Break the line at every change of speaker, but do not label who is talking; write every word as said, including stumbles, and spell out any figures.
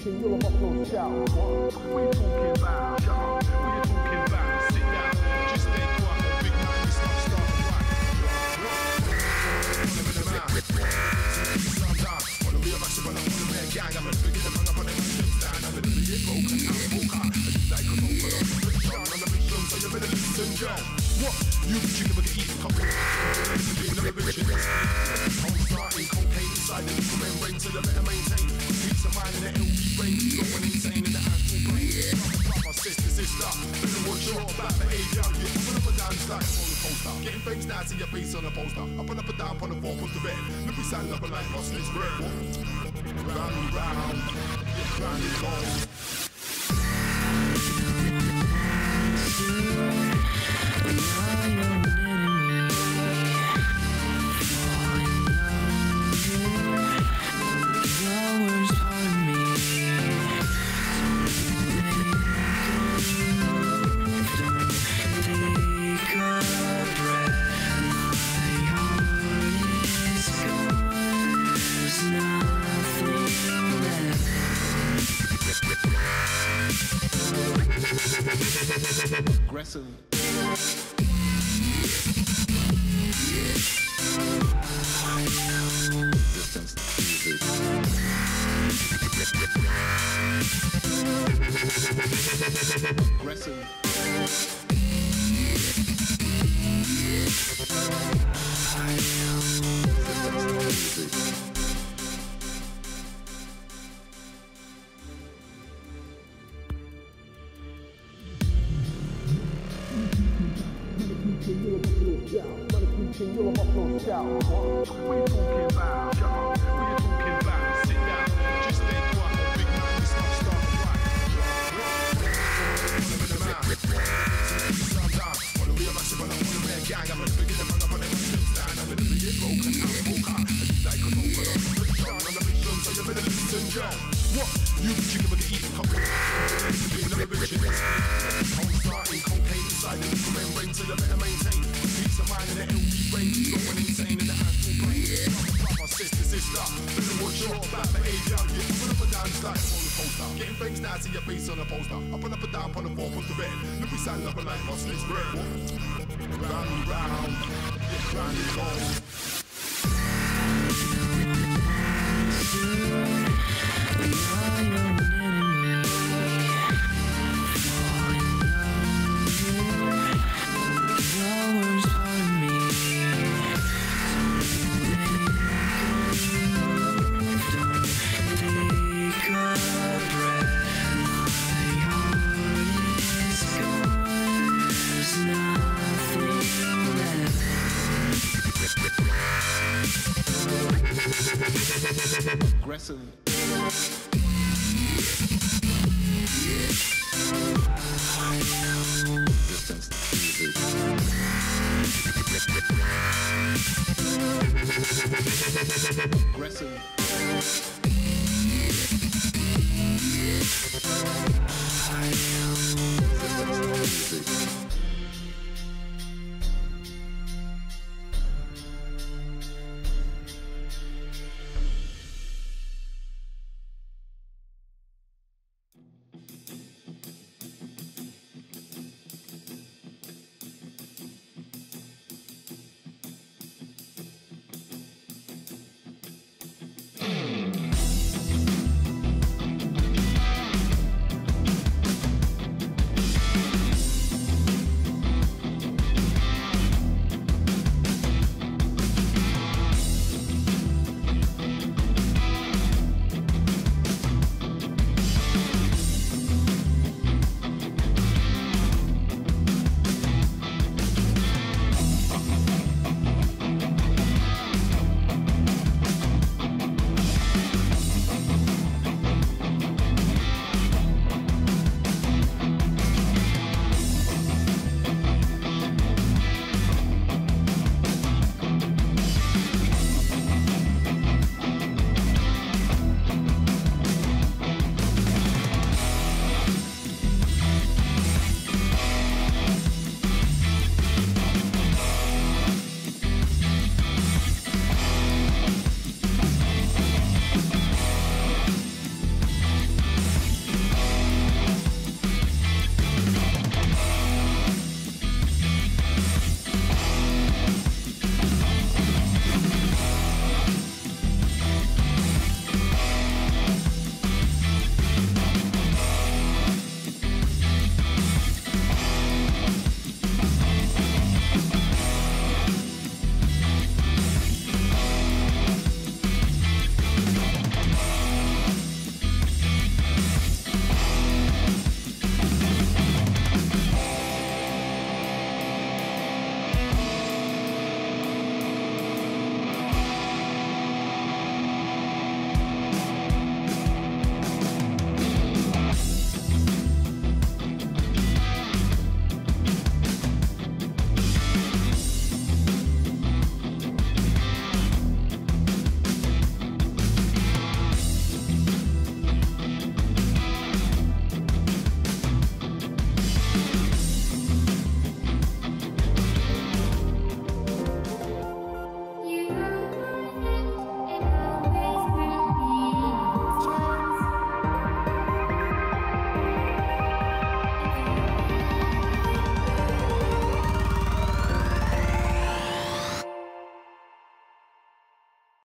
preaching, you're a buffalo shout. What?
What you talking about? Shut up. What you talking about? Sit down. Just stay quiet. Oh, big man, this stuff start right. Live in the mouth. Slow down. On the real massive, on the real gang. I'm a bigger than I'm on the shit stand. I'm a little bit broken. I'm broken. I just like a broken. I'm a rich on the mission, so you better listen, girl. What? You chicken but eat a couple. Never bitches. I'm starting cocaine inside the little membrane, so you better maintain. Peace of mind in the L B brain. Going insane in the astral brain. Brother, sister, sister. Better watch your back behavior. You're up and up and down, it's like on the poster. Getting famous now, see your face on the poster. Up and up and down, on the floor, put the bed. Look, we stand up and like lost this bread. Round and round, yeah, round and round. Aggressive. Distance easy. Aggressive.
You're a buffalo shout. Money preaching, you're a buffalo shout. What?
What you talking about? Shut up. What you talking about? Sit down. Just stay quiet. Oh, big man, this stuff start right. Live in the mouth. Slow down. On the real massive, on the real gang. I'm a bigger than I'm on the shit stand. I'm a little bit broken. I'm broken. I just like a broken. I'm a rich on the mission, so you better listen, girl. What? You chicken but eat a couple. Never bitches. I'm starting cocaine inside the little membrane, so you better maintain. Peace of mind in the L B brain. Going insane in the astral brain. Brother, sister, sister. Better watch your back behavior. You're up and up and down, it's like on the poster. Getting famous now, see your face on the poster. Up and up and down, on the floor, put the bed. Look, we stand up and like lost this bread. Round and round, yeah, round and round. Aggressive. Distance easy. Aggressive.